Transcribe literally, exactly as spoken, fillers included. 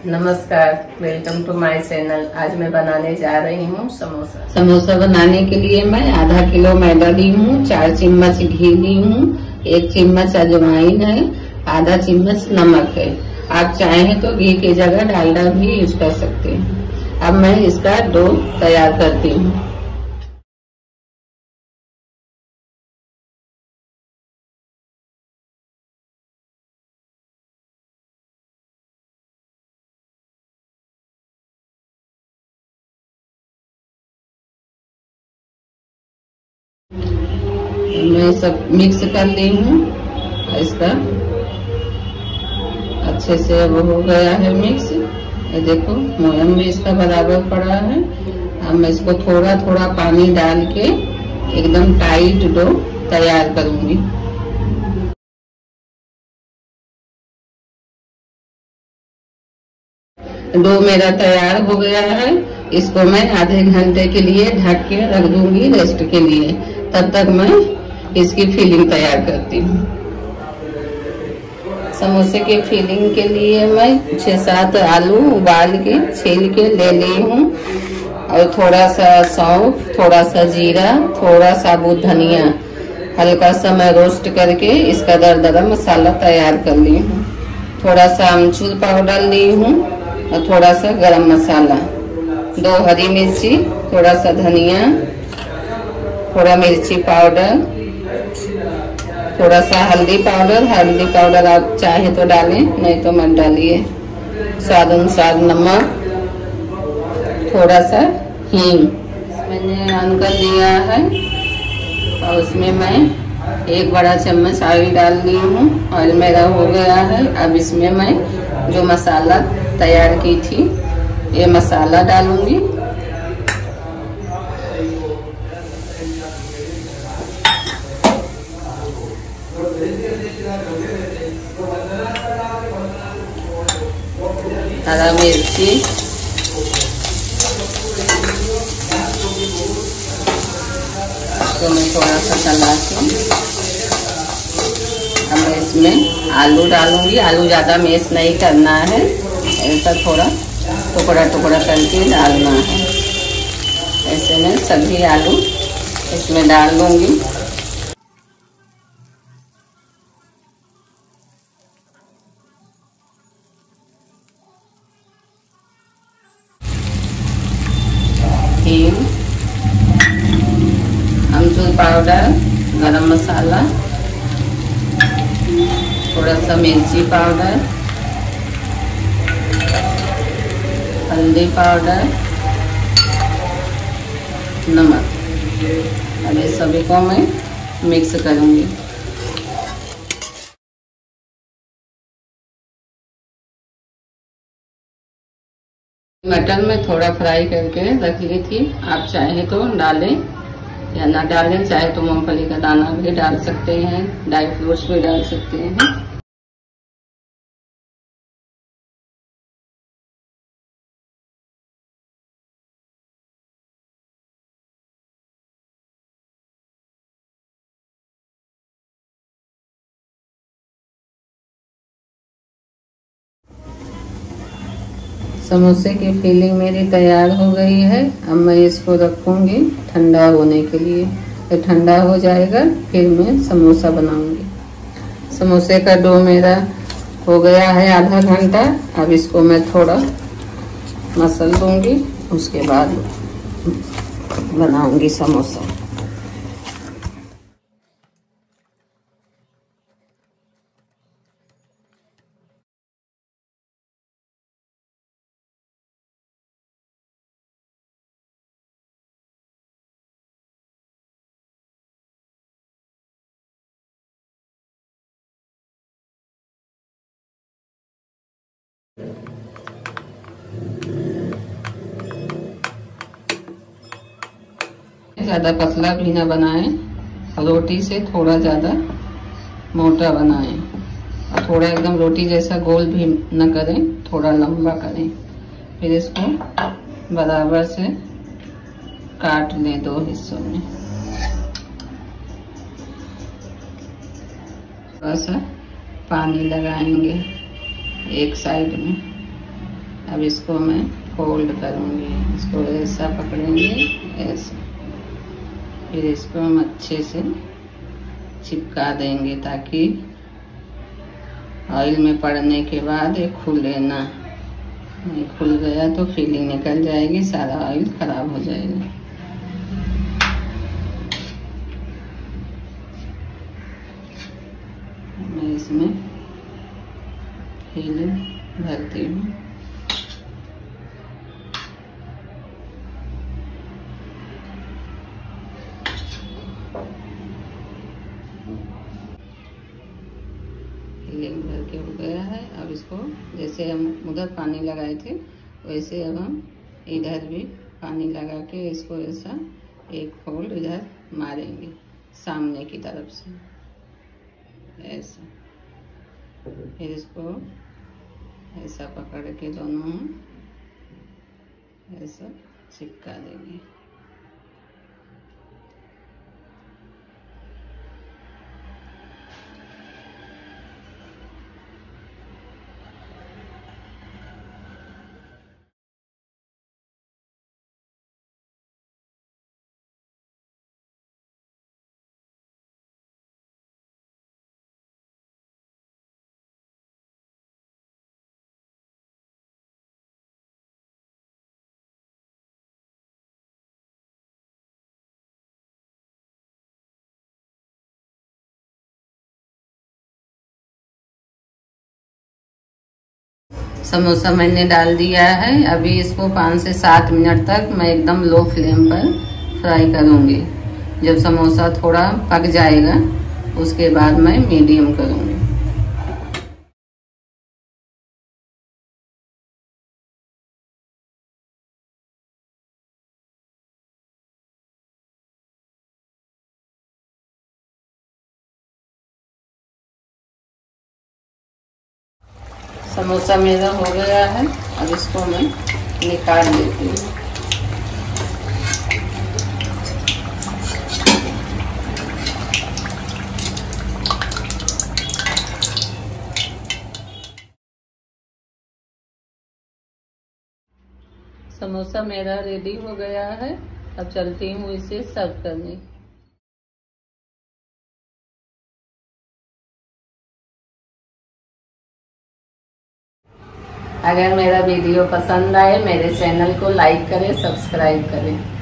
नमस्कार, welcome to my channel. आज मैं बनाने जा रही हूँ समोसा। समोसा बनाने के लिए मैं आधा किलो मैदा ली हूँ, चार चम्मच घी ली हूँ, एक चम्मच अजवाइन है, आधा चम्मच नमक है। आप चाहें तो घी की जगह डालडा भी यूज कर सकते हैं। अब मैं इसका डो तैयार करती हूँ। मैं सब मिक्स कर ली हूँ। इसका अच्छे से वो हो गया है मिक्स। ये देखो मोयम भी इसका बराबर पड़ा है। अब मैं इसको थोड़ा थोड़ा पानी डाल के एकदम टाइट डो तैयार करूंगी। डो मेरा तैयार हो गया है। इसको मैं आधे घंटे के लिए ढक के रख दूंगी रेस्ट के लिए। तब तक मैं इसकी फिलिंग तैयार करती हूँ। समोसे की फिलिंग के लिए मैं छह सात आलू उबाल के छील के ले ली हूँ और थोड़ा सा सौंफ, थोड़ा सा जीरा, थोड़ा साबुत धनिया हल्का सा मैं रोस्ट करके इसका दरदरा मसाला तैयार कर ली हूँ। थोड़ा सा अमचूर पाउडर ली हूँ और थोड़ा सा गरम मसाला, दो हरी मिर्ची, थोड़ा सा धनिया, थोड़ा मिर्ची पाउडर, थोड़ा सा हल्दी पाउडर। हल्दी पाउडर आप चाहे तो डालें, नहीं तो मत डालिए। स्वाद अनुसार नमक, थोड़ा सा हींग मैंने ऑन कर दिया है और उसमें मैं एक बड़ा चम्मच ऑयल डाल ली हूँ। ऑयल मेरा हो गया है। अब इसमें मैं जो मसाला तैयार की थी ये मसाला डालूंगी। हरा मिर्ची, तो मैं थोड़ा सा चला के अब मैं इसमें आलू डालूंगी। आलू ज्यादा मैश नहीं करना है, ऐसा थोड़ा टुकड़ा टुकड़ा करके डालना है। ऐसे मैं सभी आलू इसमें डाल दूंगी। तेल, अमचूर पाउडर, गरम मसाला, थोड़ा सा मिर्ची पाउडर, हल्दी पाउडर, नमक। अब ये सभी को मैं मिक्स करूंगी। मटन में थोड़ा फ्राई करके रख ली थी। आप चाहे तो डालें या ना डालें, चाहे तो मूंगफली का दाना भी डाल सकते हैं, ड्राई फ्रूट्स भी डाल सकते हैं। समोसे की फिलिंग मेरी तैयार हो गई है। अब मैं इसको रखूंगी ठंडा होने के लिए। तो ठंडा हो जाएगा फिर मैं समोसा बनाऊंगी। समोसे का डो मेरा हो गया है आधा घंटा। अब इसको मैं थोड़ा मसल दूंगी, उसके बाद बनाऊंगी समोसा। ज्यादा पतला भी ना बनाएं, रोटी से थोड़ा ज्यादा मोटा बनाएं और थोड़ा एकदम रोटी जैसा गोल भी न करें, थोड़ा लंबा करें। फिर इसको बराबर से काट लें दो हिस्सों में। थोड़ा सा पानी लगाएंगे एक साइड में। अब इसको मैं फोल्ड करूँगी, इसको ऐसा पकड़ेंगे ऐसा, फिर इसको हम अच्छे से चिपका देंगे ताकि ऑयल में पड़ने के बाद ये खुले ना। नहीं खुल गया तो फिलिंग निकल जाएगी, सारा ऑयल खराब हो जाएगा। मैं इसमें फिलिंग भरती हूँ। फिलिंग भर के हो गया है। अब इसको जैसे हम उधर पानी लगाए थे वैसे अब हम इधर भी पानी लगा के इसको ऐसा एक फोल्ड इधर मारेंगे सामने की तरफ से ऐसा, फिर इसको ऐसा पकड़ के दोनों ऐसा चिपका देंगे। समोसा मैंने डाल दिया है। अभी इसको पाँच से सात मिनट तक मैं एकदम लो फ्लेम पर फ्राई करूंगी। जब समोसा थोड़ा पक जाएगा उसके बाद मैं मीडियम करूंगी। समोसा मेरा हो गया है, अब इसको मैं निकाल लेती हूँ। समोसा मेरा रेडी हो गया है, अब चलती हूँ इसे सर्व करने। अगर मेरा वीडियो पसंद आए मेरे चैनल को लाइक करें, सब्सक्राइब करें।